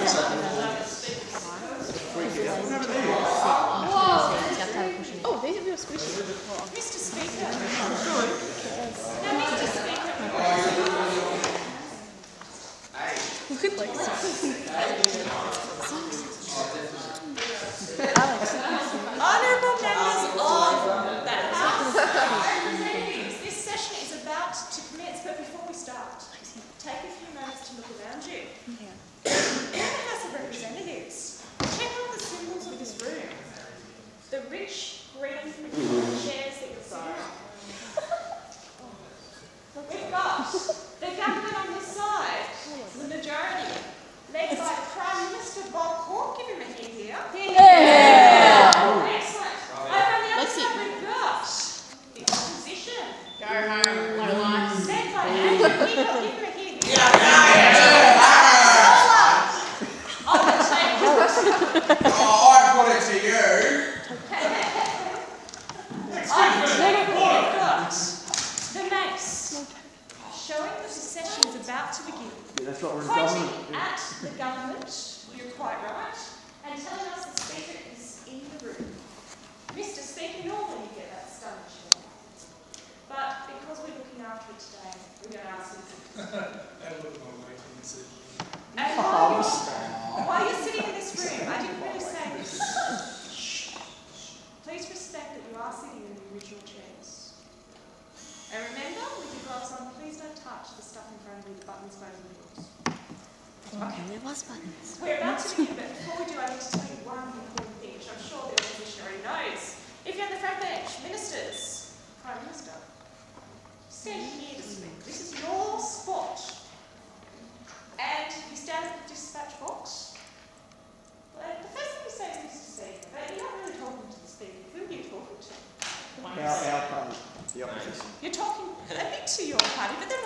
Oh, these are real squishy. Mr. Speaker. Now, Mr. Speaker. Look like Honourable members of the House of Representatives, this session is about to commence, but before we start, take a few moments to look around you. In the House of Representatives, check out the symbols of this room. The rich green chairs that you're sitting on. We've got the government on this side, the majority, led by Prime Minister Bob Hawke. Give him a hand here. Yeah. Excellent. Over on the other side, we've got the opposition. Go home, what a life. Led by Andrew Peacock. Give him a hand here. On the table. Oh, I put it to you. We've got the mace, showing that the session is about to begin. That's what we're Pointing at the government, you're quite right, and telling us the Speaker is in the room. Mr. Speaker, normally you get that stunning shot. But because we're looking after it today, we're going to ask you and while you're sitting in this room, I didn't really say this. Please respect that you are sitting in the original chairs. And remember, with your gloves on, please don't touch the stuff in front of you, the buttons, phones and doors. Okay, there was buttons. We're about to begin, but before we do, I need to tell you one important thing, which I'm sure the opposition already knows. If you're on the front bench, ministers, Prime Minister, stand here to speak. This is your spot. And you stand at the dispatch box. Well, the first thing you say is Mr. Speaker, but you're not really talking to the Speaker. Who are you talking to? Our party, the opposition. You're talking a bit to your party, but